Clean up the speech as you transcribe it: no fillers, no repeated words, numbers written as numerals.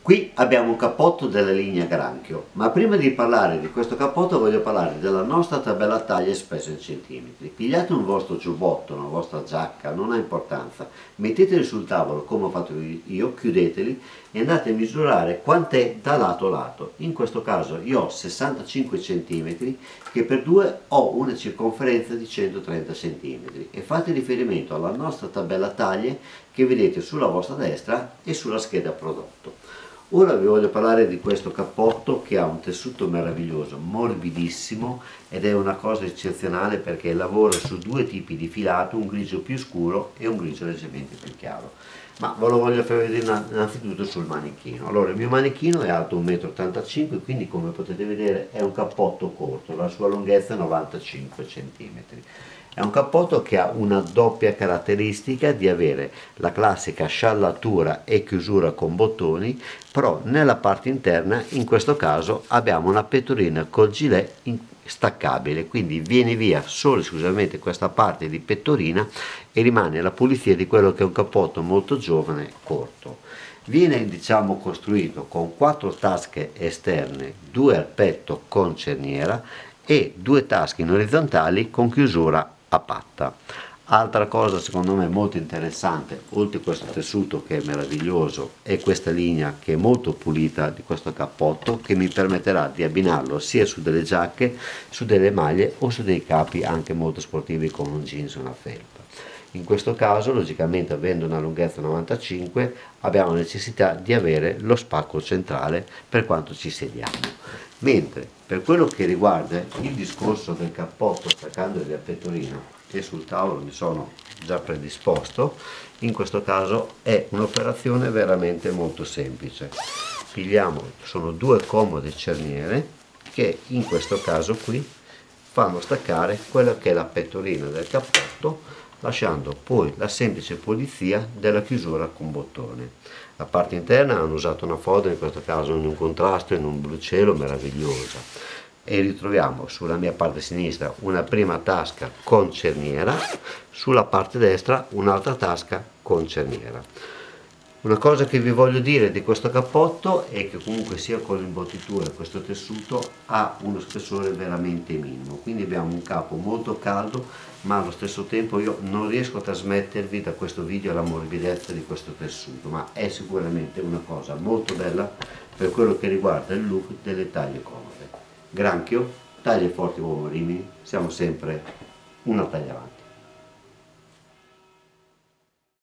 Qui abbiamo un cappotto della linea Granchio, ma prima di parlare di questo cappotto voglio parlare della nostra tabella taglia espressa in centimetri. Pigliate un vostro giubbotto, una vostra giacca, non ha importanza, metteteli sul tavolo come ho fatto io, chiudeteli e andate a misurare quant'è da lato a lato. In questo caso io ho 65 cm che per due ho una circonferenza di 130 cm e fate riferimento alla nostra tabella taglie che vedete sulla vostra destra e sulla scheda prodotto. Ora vi voglio parlare di questo cappotto che ha un tessuto meraviglioso, morbidissimo, ed è una cosa eccezionale perché lavora su due tipi di filato, un grigio più scuro e un grigio leggermente più chiaro. Ma ve lo voglio far vedere innanzitutto sul manichino. Allora, il mio manichino è alto 1,85 m, quindi come potete vedere è un cappotto corto, la sua lunghezza è 95 cm. È un cappotto che ha una doppia caratteristica di avere la classica sciallatura e chiusura con bottoni, però nella parte interna in questo caso abbiamo una pettorina col gilet staccabile, quindi viene via solo e esclusivamente questa parte di pettorina e rimane la pulizia di quello che è un cappotto molto giovane corto. Viene costruito con 4 tasche esterne, 2 al petto con cerniera e 2 tasche in orizzontali con chiusura a patta. Altra cosa secondo me molto interessante, oltre a questo tessuto che è meraviglioso, è questa linea che è molto pulita di questo cappotto, che mi permetterà di abbinarlo sia su delle giacche, su delle maglie o su dei capi anche molto sportivi con un jeans o una felpa. In questo caso, logicamente, avendo una lunghezza 95, abbiamo necessità di avere lo spacco centrale per quanto ci sediamo. Mentre per quello che riguarda il discorso del cappotto staccandoli a pettorina, e sul tavolo mi sono già predisposto, in questo caso è un'operazione veramente molto semplice. Pigliamo, sono 2 comode cerniere che in questo caso qui fanno staccare quella che è la pettorina del cappotto, lasciando poi la semplice pulizia della chiusura con bottone. La parte interna hanno usato una foda, in questo caso in un contrasto, in un blu cielo meravigliosa, e ritroviamo sulla mia parte sinistra una prima tasca con cerniera, sulla parte destra un'altra tasca con cerniera. Una cosa che vi voglio dire di questo cappotto è che comunque sia con l'imbottitura questo tessuto ha uno spessore veramente minimo, quindi abbiamo un capo molto caldo, ma allo stesso tempo io non riesco a trasmettervi da questo video la morbidezza di questo tessuto, ma è sicuramente una cosa molto bella per quello che riguarda il look delle taglie comode. Granchio, taglie forti uomo Rimini, siamo sempre una taglia avanti.